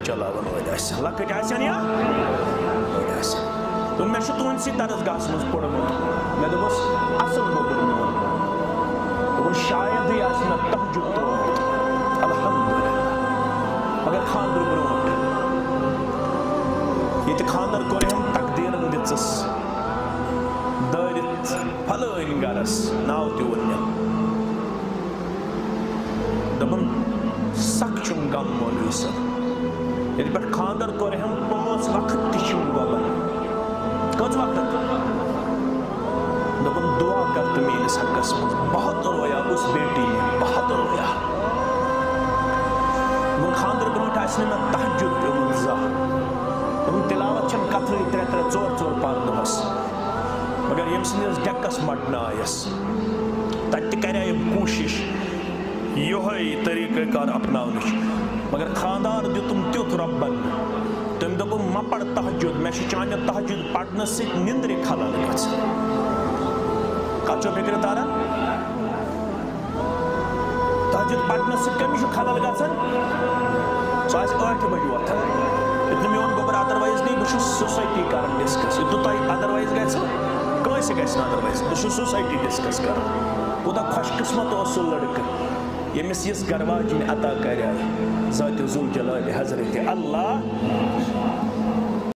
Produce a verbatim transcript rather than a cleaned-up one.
چلاون وٲلۍ آسن لۄکٕٹۍ آسن یا بٔڑۍ آسن تہٕ مےٚ چھُ تُہٕنٛدسٕے درسگاہس منٛز پوٚرمُت مےٚ دوٚپُس اصٕل گوٚبُر میون دوٚپُن شایدٕے آسہِ مےٚ تہجُد ترٛوومُت الحمدُاللہ مگر خانٛدرٕ برونٛٹھ ییٚتہِ خانٛدر کوٚر أمۍ تقدیٖرن دِژٕس دٲرِتھ پھلٲنۍ گرس ناو تہِ ووٚن مےٚ دوٚپُن سخ چھُم غم مولوی صٲب ییٚتہِ پٮ۪ٹھ خانٛدر کوٚر أمۍ پانٛژھ وقت تہِ چھُم وَلان کٔژ وقت دوٚپُن دعا کر تہٕ میٲنِس حقس منٛز بہت رویا اس بیٹی نے بہت رویا دوٚپُن خانٛدر برونٛٹھ آسہِ نہٕ مےٚ تہجُد پیوٚمُت زانٛہہ دوٚپُن تِلاوت چھنہٕ کتھٕے ترٛےٚ ترٛےٚ ژور ژور پَرٕ دۄہس مگر ییٚمہِ سٕنٛدِس ڈٮ۪کس مٹنایس تتہِ تہِ کرییَم کوٗشش یِہوے طریٖقہٕ کار اپناونٕچ مگر خانٛدار دیُتُم تیُتھ رۄبن تٔمۍ دوٚپُن مہ پر تہجُد مےٚ چھُ چانہِ تہجُد پرنہٕ سۭتۍ نِندرِ خلل گژھان کتھ چھو فِکرِ تاران تہجُد پرنہٕ سۭتۍ کٔمِس چھُ خلل گژھان سُہ آسہِ ٲٹھِ بجہِ وۄتھان یُتھ میون گوٚبُر ادروایز گٔے بہٕ چھُس سوسایٹی کران ڈسکس یُتھ تۄہہِ ادروایز گژھِ کٲنٛسہِ گژھِ نہٕ ادروایز بہٕ چھُس سوسایٹی ڈسکس کران کوٗتاہ خۄش قٕسمت اوس سُہ لڑکہٕ ییٚمِس یِژھ گرواجِنۍ عطا کریے ذاتِ ذوالجلالِ حضرتِ اللہ